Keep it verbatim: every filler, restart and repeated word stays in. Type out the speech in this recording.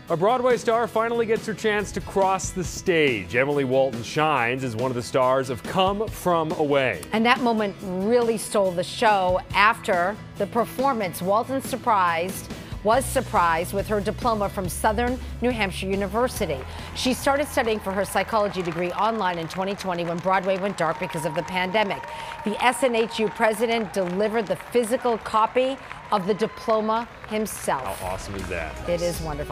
A Broadway star finally gets her chance to cross the stage. Emily Walton shines as one of the stars of Come From Away. And that moment really stole the show. After the performance, Walton surprised was surprised with her diploma from Southern New Hampshire University. She started studying for her psychology degree online in twenty twenty when Broadway went dark because of the pandemic. The S N H U president delivered the physical copy of the diploma himself. How awesome is that? It is wonderful.